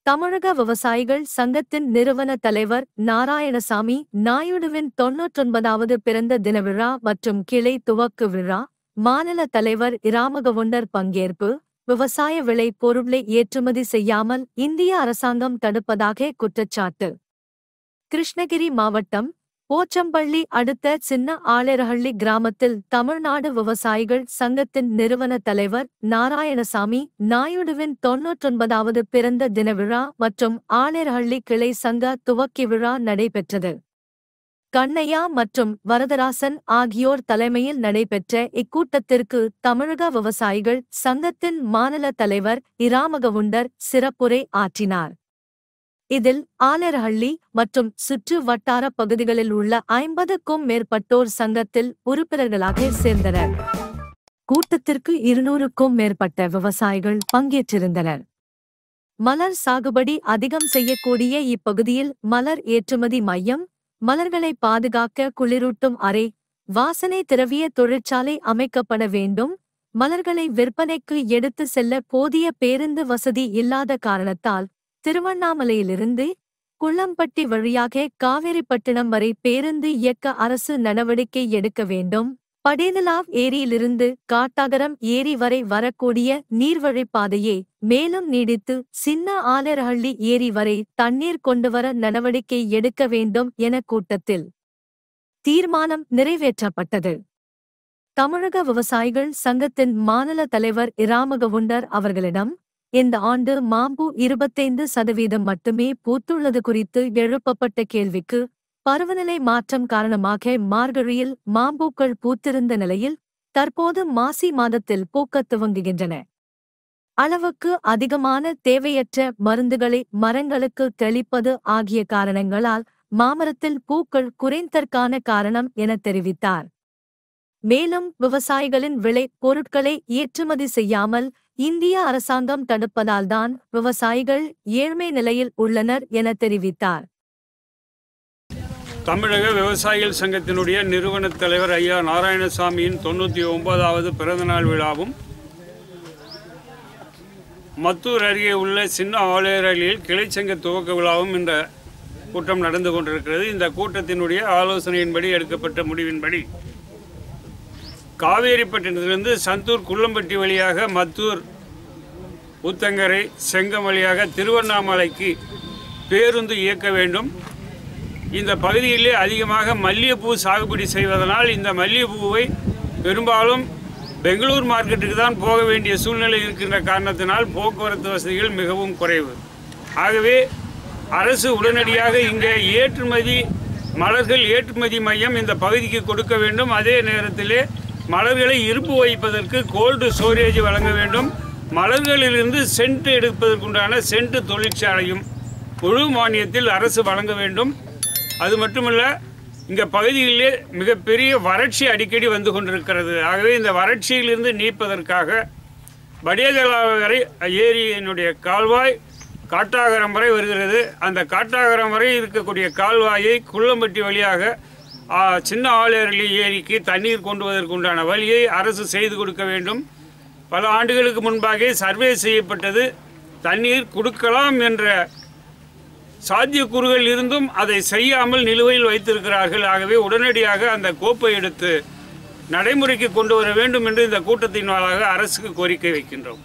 தமிழக விவசாயிகள் சங்கத்தின் நிறுவன தலைவர் நாராயணசாமி நாயுடுவின் 99வது பிறந்த தின விழா மற்றும் கிளை துவக்கு விழா, மாநில தலைவர் இராமகவுண்டர் பங்கேற்பு. விவசாய விளை பொருளை ஏற்றுமதி செய்யாமல் இந்திய அரசாங்கம் தடுப்பதாக குற்றச்சாட்டு. கிருஷ்ணகிரி மாவட்டம் போச்சம்பள்ளி அடுத்த சின்ன ஆளேரஹள்ளி கிராமத்தில் தமிழ்நாடு விவசாயிகள் சங்கத்தின் நிறுவன தலைவர் நாராயணசாமி நாயுடுவின் 99வது பிறந்த தின விழா மற்றும் ஆளேரஹள்ளி கிளை சங்க துவக்கி விழா நடைபெற்றது. கண்ணையா மற்றும் வரதராசன் ஆகியோர் தலைமையில் நடைபெற்ற இக்கூட்டத்திற்கு தமிழக விவசாயிகள் சங்கத்தின் மாநில தலைவர் இராமகவுண்டர் சிறப்புரை ஆற்றினார். இதில் ஆளேரஹள்ளி மற்றும் சுற்று வட்டார பகுதிகளில் உள்ள 50க்கும் மேற்பட்டோர் சங்கத்தில் உறுப்பினர்களாக சேர்ந்தனர். கூட்டத்திற்கு 200க்கும் மேற்பட்ட விவசாயிகள் பங்கேற்றிருந்தனர். மலர் சாகுபடி அதிகம் செய்யக்கூடிய இப்பகுதியில் மலர் ஏற்றுமதி மையம், மலர்களை பாதுகாக்க குளிரூட்டும் அறை, வாசனை திரவிய தொழிற்சாலை அமைக்கப்பட வேண்டும். மலர்களை விற்பனைக்கு எடுத்து செல்ல போதிய பேருந்து வசதி இல்லாத காரணத்தால் திருவண்ணாமலையிலிருந்து குள்ளம்பட்டி வழியாக காவேரிப்பட்டினம் வரை பேருந்து இயக்க அரசு நடவடிக்கை எடுக்க வேண்டும். படேதலாவ் ஏரியிலிருந்து காட்டாகரம் ஏரி வரை வரக்கூடிய நீர்வழிப்பாதையை மேலும் நீடித்து சின்ன ஆளேரஹள்ளி ஏரி வரை தண்ணீர் கொண்டுவர நடவடிக்கை எடுக்க வேண்டும் என கூட்டத்தில் தீர்மானம் நிறைவேற்றப்பட்டது. தமிழக விவசாயிகள் சங்கத்தின் மாநில தலைவர் இராமகவுண்டர் அவர்களிடம் இந்த ஆண்டு மாம்பூ 25% மட்டுமே பூத்துள்ளது குறித்து எழுப்பப்பட்ட கேள்விக்கு, பருவநிலை மாற்றம் காரணமாக மார்கழியில் மாம்பூக்கள் பூத்திருந்த நிலையில் தற்போது மாசி மாதத்தில் பூக்கத் துவங்குகின்றன. அளவுக்கு அதிகமான தேவையற்ற மருந்துகளை மரங்களுக்கு தெளிப்பது ஆகிய காரணங்களால் மாமரத்தில் பூக்கள் குறைந்ததற்கான காரணம் என தெரிவித்தார். மேலும் விவசாயிகளின் விளை பொருட்களை ஏற்றுமதி செய்யாமல் இந்திய அரசாங்கம் தடுப்பதால்தான் விவசாயிகள் ஏழ்மை நிலையில் உள்ளனர் என தெரிவித்தார். தமிழக விவசாயிகள் சங்கத்தினுடைய நிறுவன தலைவர் ஐயா நாராயணசாமியின் 99வது பிறந்தநாள் விழாவும், மத்தூர் அருகே உள்ள சின்ன ஆளேரஹள்ளியில் கிளைச்சங்க துவக்க விழாவும் இந்த கூட்டம் நடந்து கொண்டிருக்கிறது. இந்த கூட்டத்தினுடைய ஆலோசனையின்படி எடுக்கப்பட்ட முடிவின்படி காவேரிப்பட்டினத்திலிருந்து சந்தூர் குள்ளம்பட்டி வழியாக மத்தூர் ஊத்தங்கரை செங்கம் வழியாக திருவண்ணாமலைக்கு பேருந்து இயக்க வேண்டும். இந்த பகுதியிலே அதிகமாக மல்லிகைப்பூ சாகுபடி செய்வதனால் இந்த மல்லிகைப்பூவை பெரும்பாலும் பெங்களூர் மார்க்கெட்டுக்கு தான் போக வேண்டிய சூழ்நிலை இருக்கின்ற காரணத்தினால் போக்குவரத்து வசதிகள் மிகவும் குறைவு. ஆகவே அரசு உடனடியாக இங்கே மலர்கள் ஏற்றுமதி மையம் இந்த பகுதிக்கு கொடுக்க வேண்டும். அதே நேரத்திலே மலர்களை இருப்பு வைப்பதற்கு கோல்டு ஸ்டோரேஜ் வழங்க வேண்டும். மலர்களிலிருந்து சென்ட் எடுப்பதற்குண்டான சென்ட் தொழிற்சாலையும் முழு மானியத்தில் அரசு வழங்க வேண்டும். அது மட்டுமல்ல, இங்கே பகுதிகளிலே மிகப்பெரிய வறட்சி அடிக்கடி வந்து கொண்டிருக்கிறது. ஆகவே இந்த வறட்சியிலிருந்து நீப்பதற்காக படேதலாவரை ஏரியினுடைய கால்வாய் காட்டாகரம் வரை வருகிறது. அந்த காட்டாகரம் வரை இருக்கக்கூடிய கால்வாயை குள்ளம்பட்டி வழியாக சின்ன ஆளேரஹள்ளி ஏரிக்கு தண்ணீர் கொண்டு வருவதற்குண்டான வழியை அரசு செய்து கொடுக்க வேண்டும். பல ஆண்டுகளுக்கு முன்பாக சர்வே செய்யப்பட்டது. தண்ணீர் கொடுக்கலாம் என்ற சாத்தியக்கூறுகள் இருந்தும் அதை செய்யாமல் நிலுவையில் வைத்திருக்கிறார்கள். ஆகவே உடனடியாக அந்த கோப்பை எடுத்து நடைமுறைக்கு கொண்டு வர வேண்டும் என்று இந்த கூட்டத்தின் வாயிலாக அரசுக்கு கோரிக்கை வைக்கின்றோம்.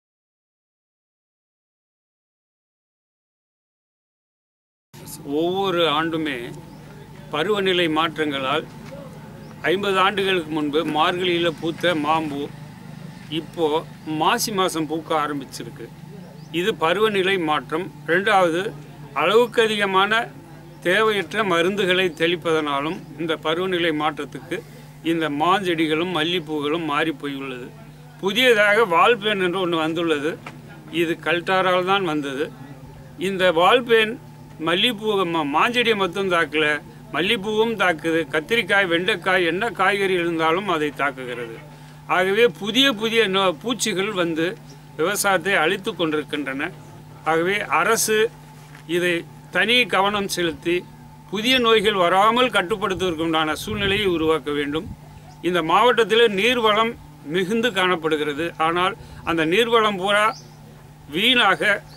ஒவ்வொரு ஆண்டுமே பருவநிலை மாற்றங்களால் 50 ஆண்டுகளுக்கு முன்பு மார்கழியில் பூத்த மாம்பூ இப்போது மாசி மாதம் பூக்க ஆரம்பிச்சிருக்கு. இது பருவநிலை மாற்றம். ரெண்டாவது, அளவுக்கு அதிகமான தேவையற்ற மருந்துகளை தெளிப்பதனாலும் இந்த பருவநிலை மாற்றத்துக்கு இந்த மாஞ்செடிகளும் மல்லிப்பூகளும் மாறி போயுள்ளது. புதியதாக வால்பேன் என்று ஒன்று வந்துள்ளது. இது கல்டாரால் தான் வந்தது. இந்த வால்பேன் மல்லிப்பூ மாஞ்செடியை மட்டும் தாக்கல, மல்லிப்பூவும் தாக்குது. கத்திரிக்காய், வெண்டைக்காய், என்ன காய்கறி இருந்தாலும் அதை தாக்குகிறது. ஆகவே புதிய பூச்சிகள் வந்து விவசாயத்தை அழித்து கொண்டிருக்கின்றன. ஆகவே அரசு இதை தனி கவனம் செலுத்தி புதிய நோய்கள் வராமல் கட்டுப்படுத்துவதற்குண்டான சூழ்நிலையை உருவாக்க வேண்டும். இந்த மாவட்டத்தில் நீர்வளம் மிகுந்து காணப்படுகிறது. ஆனால் அந்த நீர்வளம் பூரா வீணாக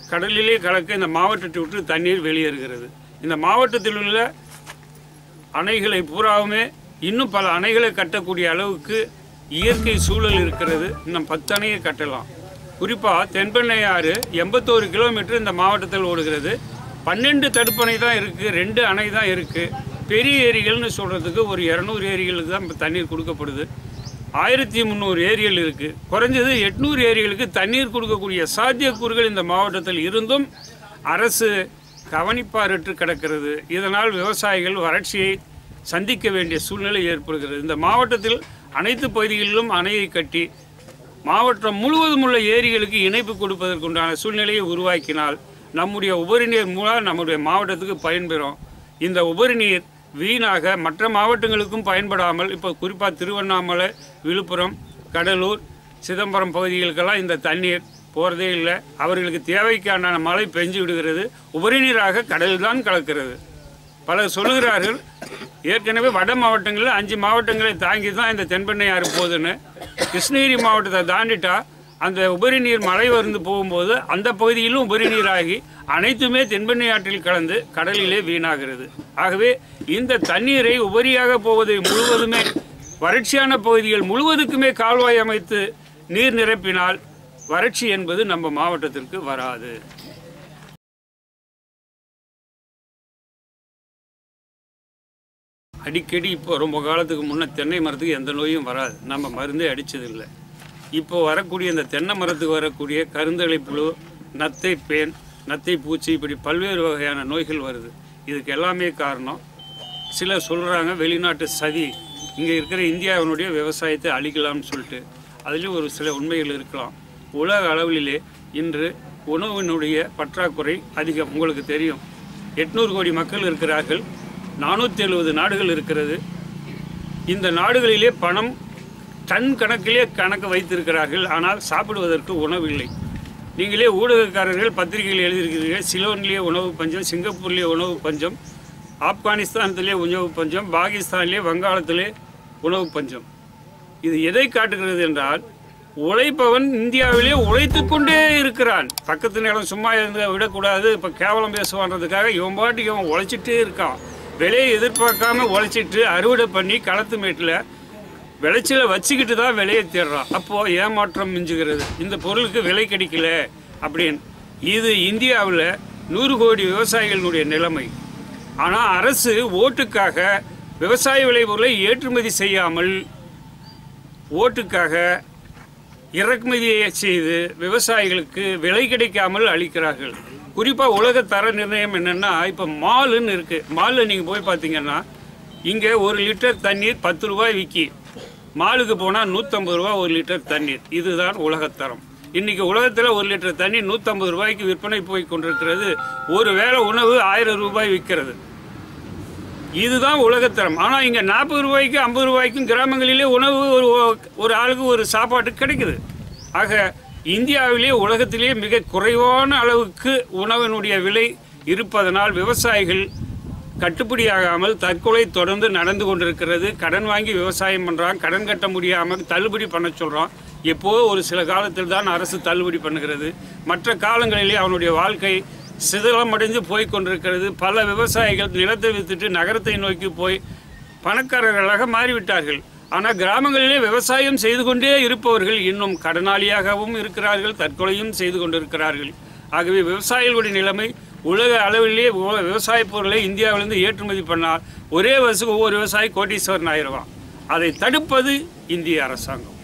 கடலிலே கலக்க இந்த மாவட்டத்தை விட்டு தண்ணீர் வெளியேறுகிறது. இந்த மாவட்டத்தில் உள்ள அணைகளை பூராவுமே இன்னும் பல அணைகளை கட்டக்கூடிய அளவுக்கு இயற்கை சூழல் இருக்கிறது. இன்னும் 10 அணையை கட்டலாம். குறிப்பாக தென்பெண்ணை ஆறு 81 கிலோமீட்டர் இந்த மாவட்டத்தில் ஓடுகிறது. 12 தடுப்பணை தான் இருக்குது, 2 அணை தான் இருக்குது. பெரிய ஏரிகள்னு சொல்கிறதுக்கு ஒரு 200 ஏரிகளுக்கு தான் இப்போ தண்ணீர் கொடுக்கப்படுது. 1300 ஏரிகள் இருக்குது. குறைஞ்சது 800 ஏரிகளுக்கு தண்ணீர் கொடுக்கக்கூடிய சாத்தியக்கூறுகள் இந்த மாவட்டத்தில் இருந்தும் அரசு கவனிப்பாரற்று கிடக்கிறது. இதனால் விவசாயிகள் வறட்சியை சந்திக்க வேண்டிய சூழ்நிலை ஏற்படுகிறது. இந்த மாவட்டத்தில் அனைத்து பகுதிகளிலும் அணையை கட்டி மாவட்டம் முழுவதும் உள்ள ஏரிகளுக்கு இணைப்பு கொடுப்பதற்குண்டான சூழ்நிலையை உருவாக்கினால் நம்முடைய உபரி நீர் மூலம் நம்முடைய மாவட்டத்துக்கு பயன்பெறும். இந்த உபரி நீர் வீணாக மற்ற மாவட்டங்களுக்கும் பயன்படாமல் இப்போ குறிப்பாக திருவண்ணாமலை, விழுப்புரம், கடலூர், சிதம்பரம் பகுதிகளுக்கெல்லாம் இந்த தண்ணீர் போகிறதே இல்லை. அவர்களுக்கு தேவைக்கான மழை பெஞ்சு விடுகிறது. உபரி நீராக கடல் தான் கலக்கிறது. பலர் சொல்லுகிறார்கள், ஏற்கனவே வட மாவட்டங்களில் 5 மாவட்டங்களை தாங்கி தான் இந்த தென்பெண்ணை ஆறு போகுதுன்னு. கிருஷ்ணகிரி மாவட்டத்தை தாண்டிட்டா அந்த உபரி நீர் மழை வந்து போகும்போது அந்த பகுதியிலும் உபரி நீராகி அனைத்துமே தென்பெண்ணை ஆற்றில் கலந்து கடலிலே வீணாகிறது. ஆகவே இந்த தண்ணீரை உபரியாக போவதை முழுவதுமே வறட்சியான பகுதிகள் முழுவதுக்குமே கால்வாய் அமைத்து நீர் நிரப்பினால் வறட்சி என்பது நம்ம மாவட்டத்திற்கு வராது. அடிக்கடி இப்போ ரொம்ப காலத்துக்கு முன்னே தென்னை மரத்துக்கு எந்த நோயும் வராது, நம்ம மருந்தே அடித்ததில்லை. இப்போ வரக்கூடிய இந்த தென்னை மரத்துக்கு வரக்கூடிய கருந்தலை புழு, நத்தை பேன், நத்தை பூச்சி, இப்படி பல்வேறு வகையான நோய்கள் வருது. இதுக்கு எல்லாமே காரணம் சிலர் சொல்கிறாங்க வெளிநாட்டு சதி, இங்கே இருக்கிற இந்தியாவினுடைய விவசாயத்தை அழிக்கலாம்னு சொல்லிட்டு. அதுலேயும் ஒரு சில உண்மைகள் இருக்கலாம். உலக அளவிலே இன்று உணவினுடைய பற்றாக்குறை அதிகம். உங்களுக்கு தெரியும், 800 கோடி மக்கள் இருக்கிறார்கள், 470 நாடுகள் இருக்கிறது. இந்த நாடுகளிலே பணம் டன் கணக்கிலே கணக்கு வைத்திருக்கிறார்கள். ஆனால் சாப்பிடுவதற்கு உணவு இல்லை. நீங்களே ஊடகக்காரர்கள் பத்திரிகையில் எழுதியிருக்கிறீர்கள், சிலோன்லேயே உணவு பஞ்சம், சிங்கப்பூர்லேயே உணவு பஞ்சம், ஆப்கானிஸ்தானத்திலே உணவு பஞ்சம், பாகிஸ்தானிலே, வங்காளத்திலே உணவு பஞ்சம். இது எதை காட்டுகிறது என்றால், உழைப்பவன் இந்தியாவிலே உழைத்து கொண்டே இருக்கிறான். பக்கத்து நேரம் சும்மா இருந்து விடக்கூடாது, இப்போ கேவலம் பேசுவான்றதுக்காக இவன் பாட்டுக்கு இவன் உழைச்சிட்டே இருக்கான். விலையை எதிர்பார்க்காம உழைச்சிட்டு அறுவடை பண்ணி களத்து மேட்டில் விளைச்சலை வச்சுக்கிட்டு தான் விலையை தேடுறான். அப்போது ஏமாற்றம் மிஞ்சுகிறது. இந்த பொருளுக்கு விலை கிடைக்கல அப்படின்னு. இது இந்தியாவில் 100 கோடி விவசாயிகளுடைய நிலைமை. ஆனால் அரசு ஓட்டுக்காக விவசாய விளைபொருளை ஏற்றுமதி செய்யாமல் ஓட்டுக்காக இறக்குமதியை செய்து விவசாயிகளுக்கு விலை கிடைக்காமல் அளிக்கிறார்கள். குறிப்பாக உலக தர நிர்ணயம் என்னென்னா, இப்போ மாலுன்னு இருக்குது. மாலில் நீங்கள் போய் பார்த்தீங்கன்னா இங்கே 1 லிட்டர் தண்ணீர் 10 ரூபாய் விற்கி, மாலுக்கு போனால் 150 ரூபா 1 லிட்டர் தண்ணீர். இதுதான் உலகத்தரம். இன்றைக்கி உலகத்தில் 1 லிட்டர் தண்ணீர் 150 ரூபாய்க்கு விற்பனை போய் கொண்டிருக்கிறது. ஒரு வேளை உணவு 1000 ரூபாய் விற்கிறது. இதுதான் உலகத்தரம். ஆனால் இங்கே 40 ரூபாய்க்கு 50 ரூபாய்க்கும் கிராமங்களிலே உணவு ஒரு ஆளுக்கு ஒரு சாப்பாட்டு கிடைக்குது. ஆக இந்தியாவிலே உலகத்திலே மிக குறைவான அளவுக்கு உணவினுடைய விலை இருப்பதனால் விவசாயிகள் கட்டுப்படியாகாமல் தற்கொலை தொடர்ந்து நடந்து கொண்டிருக்கிறது. கடன் வாங்கி விவசாயம் பண்ணுறான், கடன் கட்ட முடியாமல் தள்ளுபடி பண்ண சொல்கிறான். எப்போது ஒரு சில காலத்தில் தான் அரசு தள்ளுபடி பண்ணுகிறது. மற்ற காலங்களிலே அவனுடைய வாழ்க்கை சிதிலமடைந்து போய் கொண்டிருக்கிறது. பல விவசாயிகள் நிலத்தை விற்றுட்டு நகரத்தை நோக்கி போய் பணக்காரர்களாக மாறிவிட்டார்கள். ஆனால் கிராமங்களிலே விவசாயம் செய்து கொண்டே இருப்பவர்கள் இன்னும் கடனாளியாகவும் இருக்கிறார்கள், தற்கொலையும் செய்து கொண்டிருக்கிறார்கள். ஆகவே விவசாயிகளுடைய நிலைமை உலக அளவிலேயே விவசாய பொருளை இந்தியாவிலிருந்து ஏற்றுமதி பண்ணால் ஒரே வருஷம் ஒவ்வொரு விவசாயி கோட்டீஸ்வரன் ஆயிடுவான். அதை தடுப்பது இந்திய அரசாங்கம்.